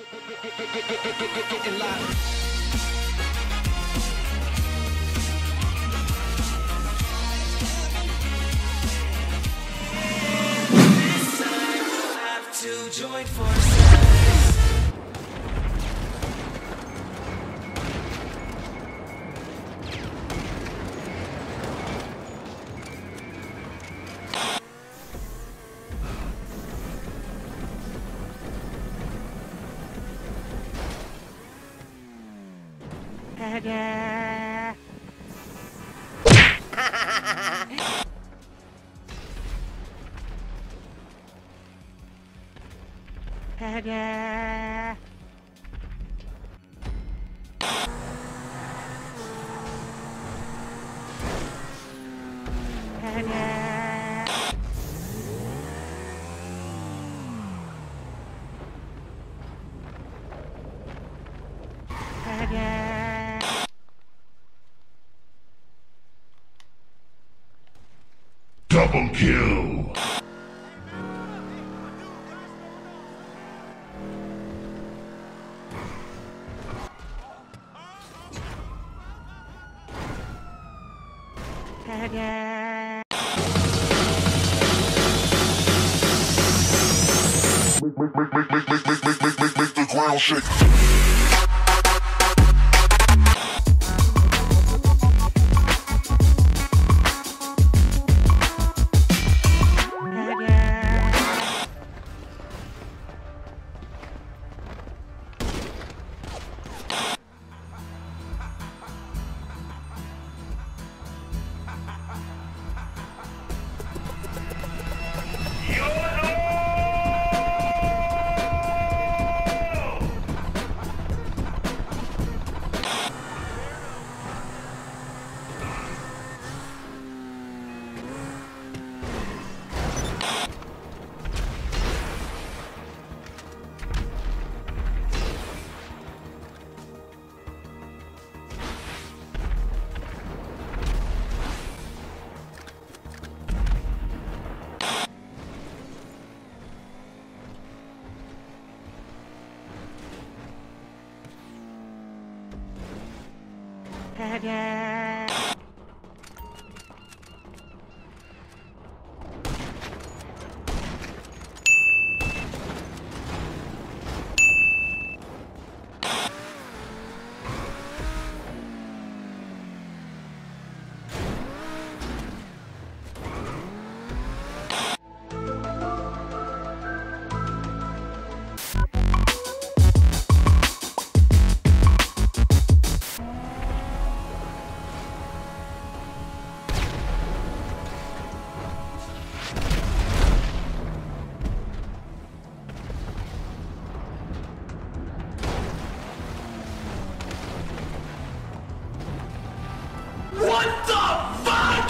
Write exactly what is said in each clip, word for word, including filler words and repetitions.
Getting live. To join forces. Ta-da! Ta-da! Ta-da! Ta-da! Double kill! Ta-da! Make, make, make, make, make, make, make, make, make, make the ground shake. Ta-da! What the fuck?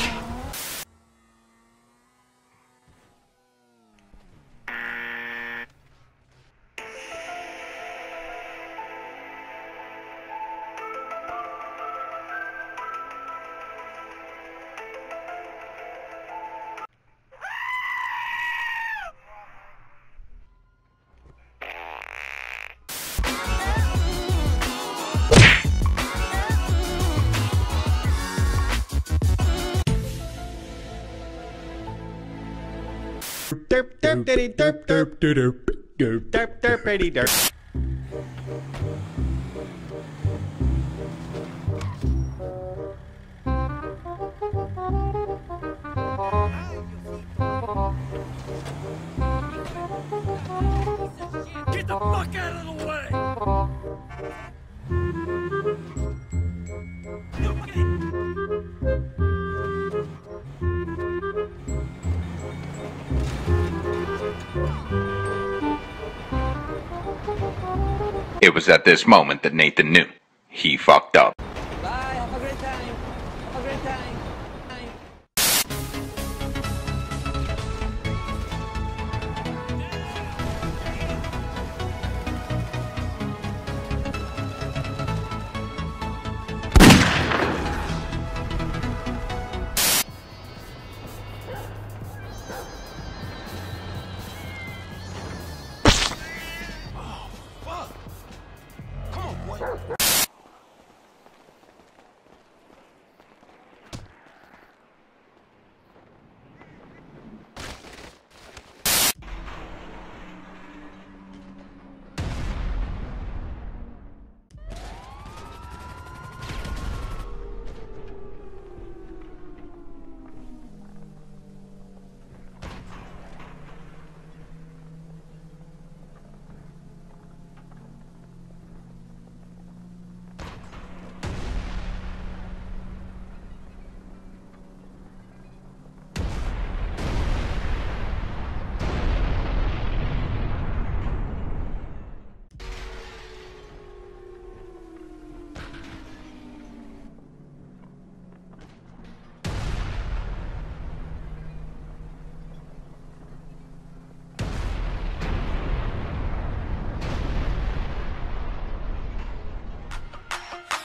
Derp derp diddy derp derp derp derp derp derp diddy derp. Get the fuck out of the way! It was at this moment that Nathan knew he fucked up. Bye, have a great time. Have a great time. Fuck!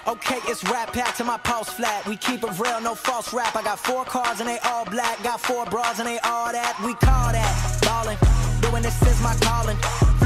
Okay, it's rap pack to my pulse flat. We keep it real, no false rap. I got four cars and they all black. Got four bras and they all that. We call that ballin'. Doing this is my calling.